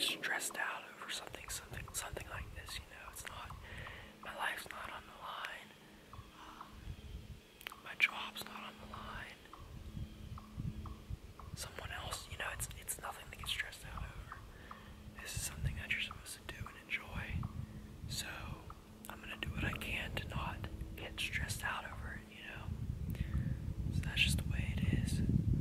stressed out over something like this. You know, it's not. My life's not on the line. My job's not on the line. Someone else, you know, it's nothing to get stressed out over. This is something that you're supposed to do and enjoy. So I'm gonna do what I can to not get stressed out over it, you know. So that's just the way it is.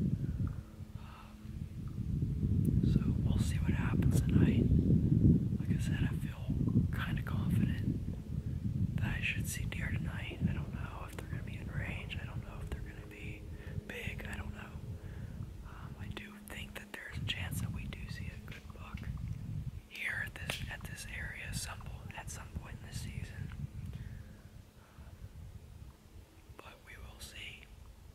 So we'll see what happens tonight. Like I said, I feel kind of confident that I should see deer tonight. I don't know if they're gonna be in range. I don't know if they're gonna be big. I don't know. I do think that there's a chance that we do see a good buck here at this area at some point in the season. But we will see.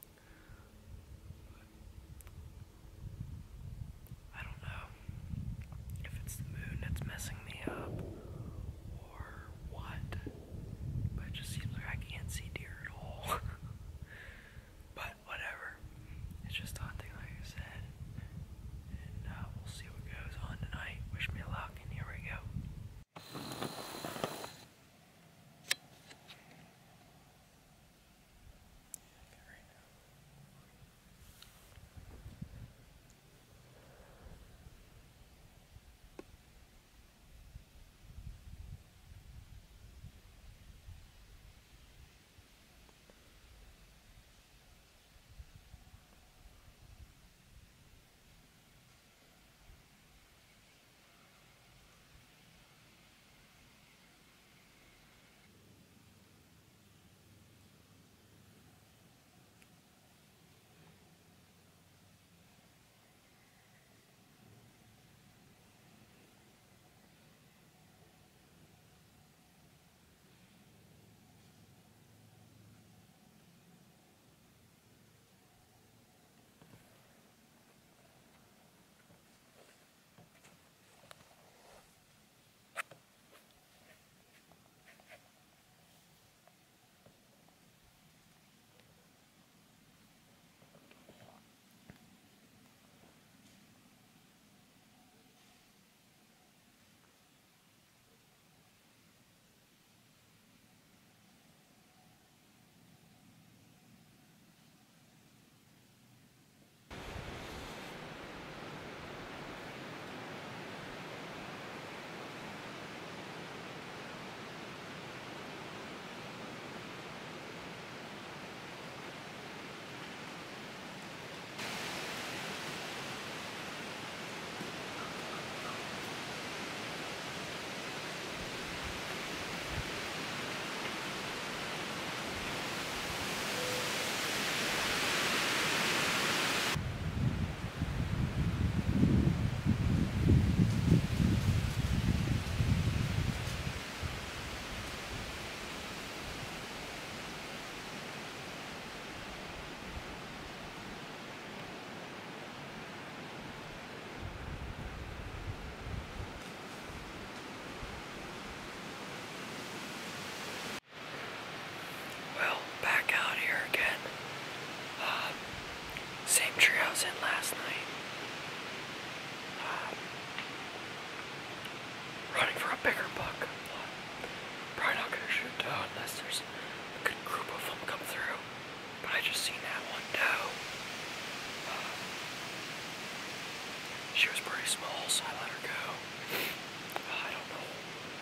I don't know if it's the moon that's messing me up or what, but it just seems like I can't see deer at all. But whatever, it's just hunting, like I said, and we'll see what goes on tonight. Wish me luck, and here we go. Same tree I was in last night. Running for a bigger buck. Probably not gonna shoot doe unless there's a good group of them come through. But I just seen that one doe. She was pretty small, so I let her go. I don't know.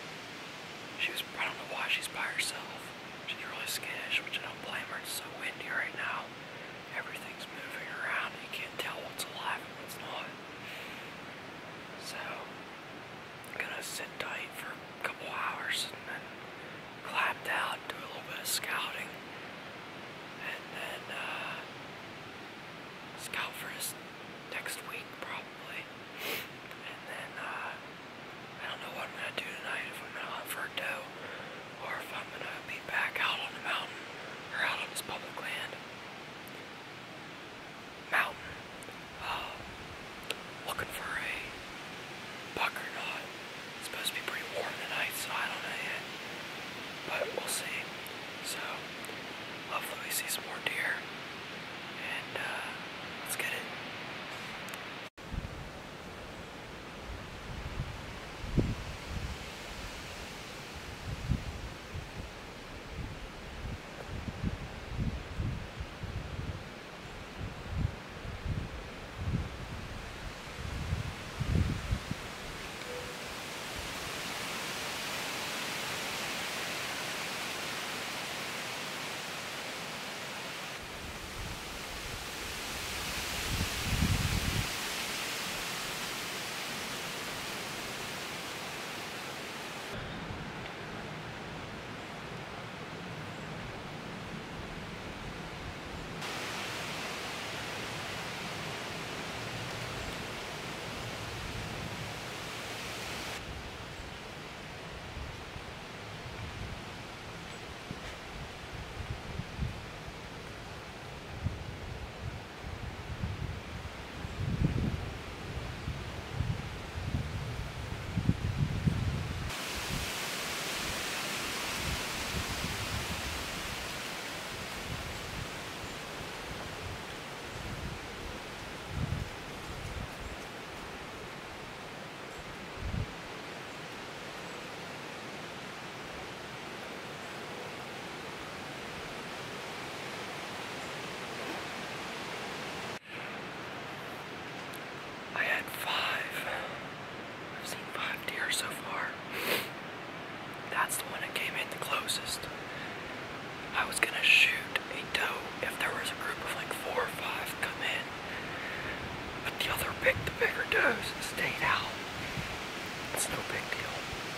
I don't know why she's by herself. She's really skittish, which I don't blame her. It's so windy right now. Everything's moving around. You can't tell what's alive and what's not. So, I'm gonna sit tight for a couple hours and then climb down, do a little bit of scouting, and then scout for this next week probably. And then I don't know what I'm gonna do tonight, if I'm gonna hunt for a doe or if I'm gonna be back out on the mountain or out on this public land. Mountain. Looking for a buck or not. It's supposed to be pretty warm tonight, so I don't know yet. But we'll see. So, hopefully we see some more deer. And let's get it. deer so far. That's the one that came in the closest. I was gonna shoot a doe if there was a group of like 4 or 5 come in. But the bigger does stayed out. It's no big deal.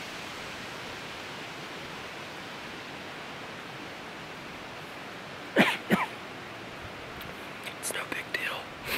It's no big deal.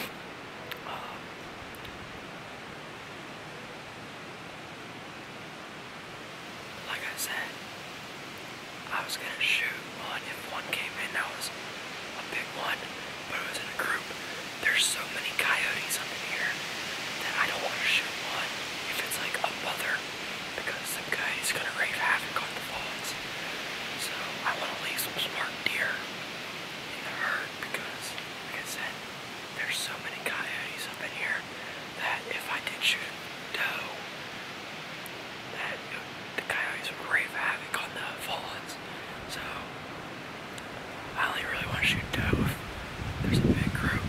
Like I said, I was gonna shoot one if one came in that was a big one, but it was in a group. There's so many coyotes up in here that I don't want to shoot one if it's like a mother, because some guy's gonna wreak havoc on the fawns. So I want to leave some smart deer in the herd because, like I said, there's so many coyotes up in here that if I did shoot a doe, that the coyotes would wreak havoc on the fawns. So I only really want to shoot doe if there's a big group.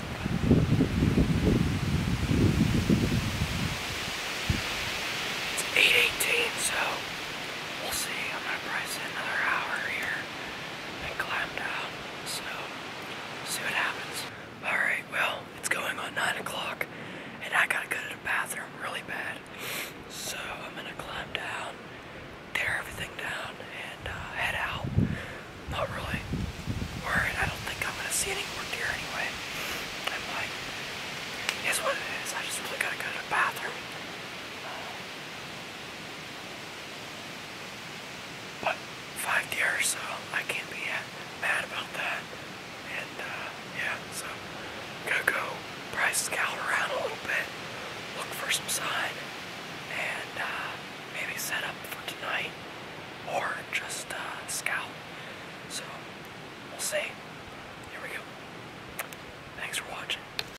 It's 8:18, so we'll see. I'm gonna probably sit another hour here and climb down. So see what happens. Alright, well, it's going on 9 o'clock and I gotta go to the bathroom really bad. So I'm gonna climb down, tear everything down, and head out. Not really worried. I don't think I'm gonna see any more deer anyway. I'm like, it's what it is. I just really gotta go to the bathroom. But 5 deer, so I can't be